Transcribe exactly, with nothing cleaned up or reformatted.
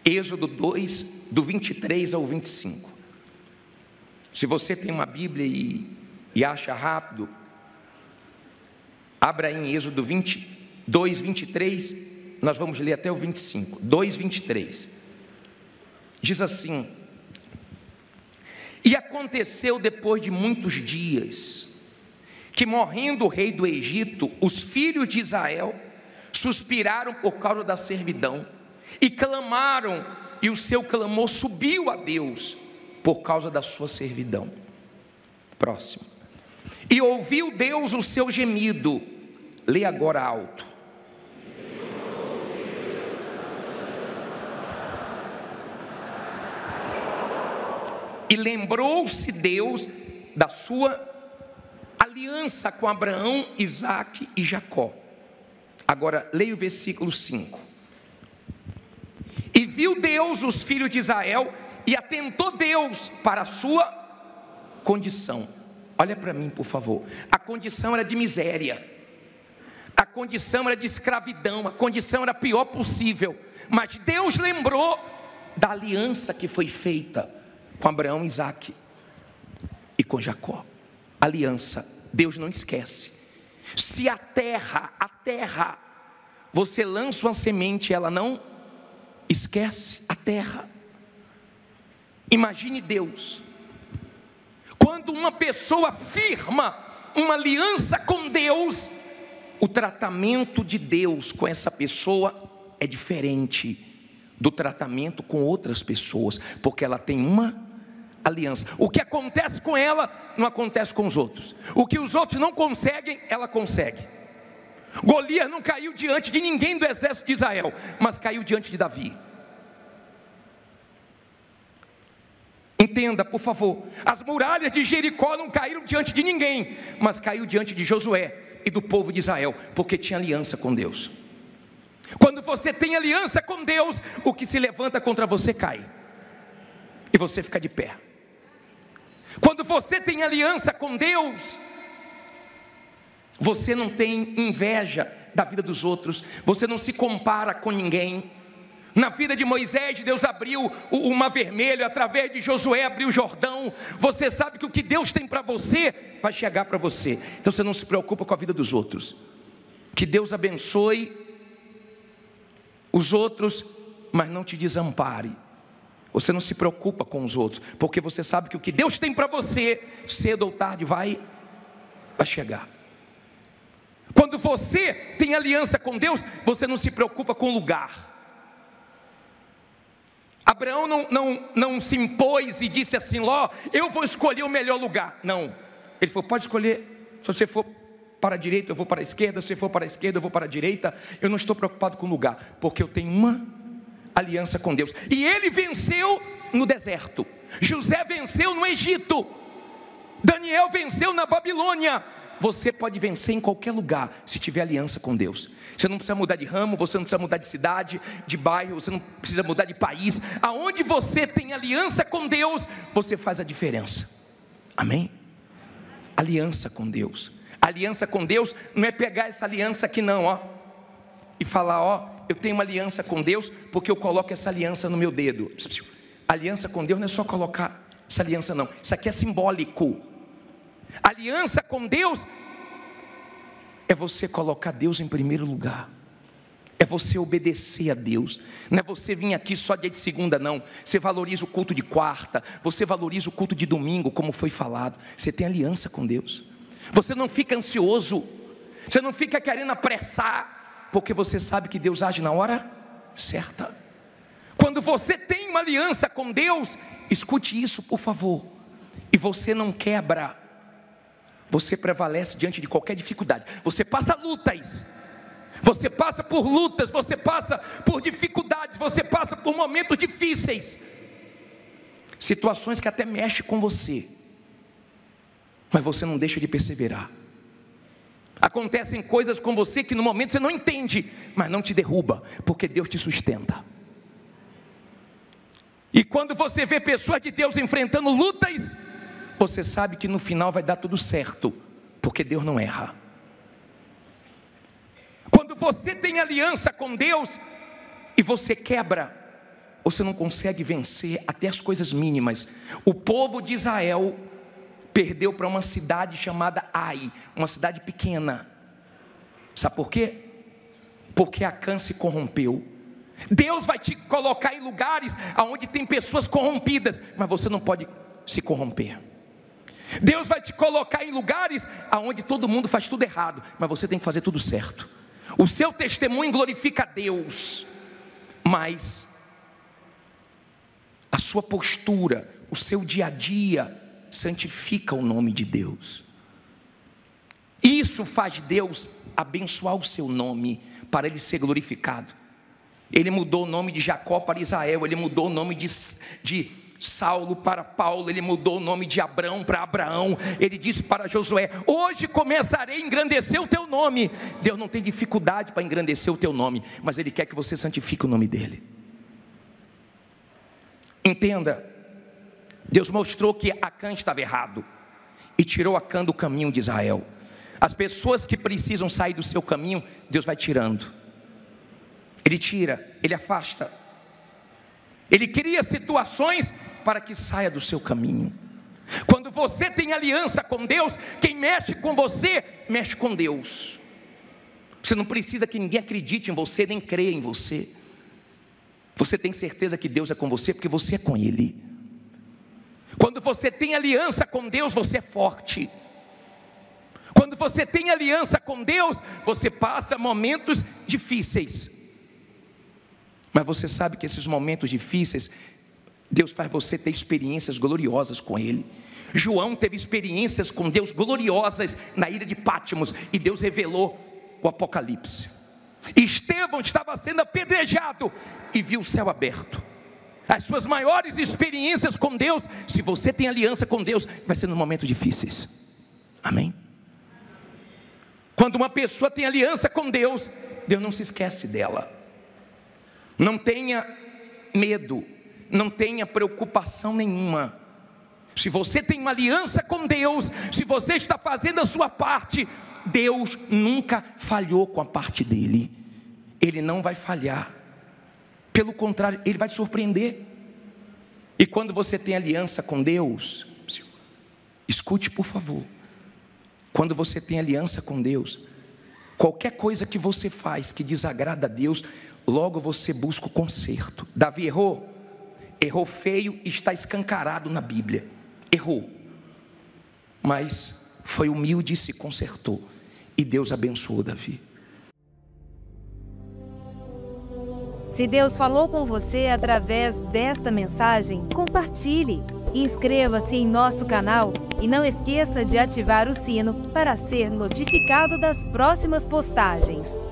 Êxodo dois, do vinte e três ao vinte e cinco. Se você tem uma Bíblia e, e acha rápido, abra em Êxodo dois, vinte e três, nós vamos ler até o vinte e cinco. dois, vinte e três. Diz assim: e aconteceu depois de muitos dias, que morrendo o rei do Egito, os filhos de Israel suspiraram por causa da servidão, e clamaram, e o seu clamor subiu a Deus, por causa da sua servidão. Próximo. E ouviu Deus o seu gemido. Lê agora alto. E lembrou-se Deus da sua aliança com Abraão, Isaque e Jacó. Agora, leia o versículo cinco. E viu Deus os filhos de Israel, e atentou Deus para a sua condição. Olha para mim, por favor. A condição era de miséria, a condição era de escravidão, a condição era a pior possível. Mas Deus lembrou da aliança que foi feita com Abraão, Isaque e com Jacó. Aliança, Deus não esquece. Se a terra, a terra, você lança uma semente, ela não esquece a terra. Imagine Deus, quando uma pessoa firma uma aliança com Deus, o tratamento de Deus com essa pessoa é diferente do tratamento com outras pessoas, porque ela tem uma aliança. O que acontece com ela, não acontece com os outros. O que os outros não conseguem, ela consegue. Golias não caiu diante de ninguém do exército de Israel, mas caiu diante de Davi. Entenda, por favor, as muralhas de Jericó não caíram diante de ninguém, mas caiu diante de Josué e do povo de Israel, porque tinha aliança com Deus. Quando você tem aliança com Deus, o que se levanta contra você cai, e você fica de pé. Quando você tem aliança com Deus, você não tem inveja da vida dos outros, você não se compara com ninguém. Na vida de Moisés, Deus abriu o mar vermelho, através de Josué abriu o Jordão. Você sabe que o que Deus tem para você, vai chegar para você. Então você não se preocupa com a vida dos outros. Que Deus abençoe os outros, mas não te desampare. Você não se preocupa com os outros, porque você sabe que o que Deus tem para você, cedo ou tarde vai, vai chegar. Quando você tem aliança com Deus, você não se preocupa com o lugar. Abraão não, não, não se impôs e disse assim: Ló, eu vou escolher o melhor lugar. Não, ele falou: pode escolher. Se você for para a direita, eu vou para a esquerda. Se você for para a esquerda, eu vou para a direita. Eu não estou preocupado com o lugar, porque eu tenho uma aliança com Deus. E ele venceu no deserto, José venceu no Egito, Daniel venceu na Babilônia. Você pode vencer em qualquer lugar, se tiver aliança com Deus. Você não precisa mudar de ramo, você não precisa mudar de cidade, de bairro, você não precisa mudar de país. Aonde você tem aliança com Deus, você faz a diferença. Amém? Aliança com Deus. Aliança com Deus não é pegar essa aliança aqui não, ó, e falar: ó, eu tenho uma aliança com Deus, porque eu coloco essa aliança no meu dedo. Aliança com Deus não é só colocar essa aliança não, isso aqui é simbólico. Aliança com Deus é você colocar Deus em primeiro lugar, é você obedecer a Deus. Não é você vir aqui só dia de segunda não, você valoriza o culto de quarta, você valoriza o culto de domingo, como foi falado. Você tem aliança com Deus, você não fica ansioso, você não fica querendo apressar, porque você sabe que Deus age na hora certa. Quando você tem uma aliança com Deus, escute isso por favor, e você não quebra, você prevalece diante de qualquer dificuldade. Você passa lutas, você passa por lutas, você passa por dificuldades, você passa por momentos difíceis, situações que até mexem com você, mas você não deixa de perseverar. Acontecem coisas com você que no momento você não entende, mas não te derruba, porque Deus te sustenta. E quando você vê pessoas de Deus enfrentando lutas, você sabe que no final vai dar tudo certo, porque Deus não erra. Quando você tem aliança com Deus e você quebra, você não consegue vencer até as coisas mínimas. O povo de Israel perdeu para uma cidade chamada Ai, uma cidade pequena. Sabe por quê? Porque Acã se corrompeu. Deus vai te colocar em lugares onde tem pessoas corrompidas, mas você não pode se corromper. Deus vai te colocar em lugares onde todo mundo faz tudo errado, mas você tem que fazer tudo certo. O seu testemunho glorifica a Deus, mas a sua postura, o seu dia a dia santifica o nome de Deus. Isso faz Deus abençoar o seu nome, para ele ser glorificado. Ele mudou o nome de Jacó para Israel, ele mudou o nome de, de Saulo para Paulo, ele mudou o nome de Abrão para Abraão. Ele disse para Josué: hoje começarei a engrandecer o teu nome. Deus não tem dificuldade para engrandecer o teu nome, mas ele quer que você santifique o nome dele. Entenda, Deus mostrou que Acã estava errado e tirou Acã do caminho de Israel. As pessoas que precisam sair do seu caminho, Deus vai tirando. Ele tira, ele afasta. Ele cria situações para que saia do seu caminho. Quando você tem aliança com Deus, quem mexe com você, mexe com Deus. Você não precisa que ninguém acredite em você, nem creia em você. Você tem certeza que Deus é com você, porque você é com Ele. Quando você tem aliança com Deus, você é forte. Quando você tem aliança com Deus, você passa momentos difíceis. Mas você sabe que esses momentos difíceis, Deus faz você ter experiências gloriosas com Ele. João teve experiências com Deus gloriosas na ilha de Pátimos, e Deus revelou o Apocalipse. Estevão estava sendo apedrejado e viu o céu aberto. As suas maiores experiências com Deus, se você tem aliança com Deus, vai ser nos momentos difíceis. Amém? Quando uma pessoa tem aliança com Deus, Deus não se esquece dela. Não tenha medo, não tenha preocupação nenhuma. Se você tem uma aliança com Deus, se você está fazendo a sua parte, Deus nunca falhou com a parte dele. Ele não vai falhar. Pelo contrário, Ele vai te surpreender. E quando você tem aliança com Deus, escute por favor. Quando você tem aliança com Deus, qualquer coisa que você faz que desagrada a Deus, logo você busca o conserto. Davi errou, errou feio e está escancarado na Bíblia. Errou, mas foi humilde e se consertou, e Deus abençoou Davi. Se Deus falou com você através desta mensagem, compartilhe. Inscreva-se em nosso canal e não esqueça de ativar o sino para ser notificado das próximas postagens.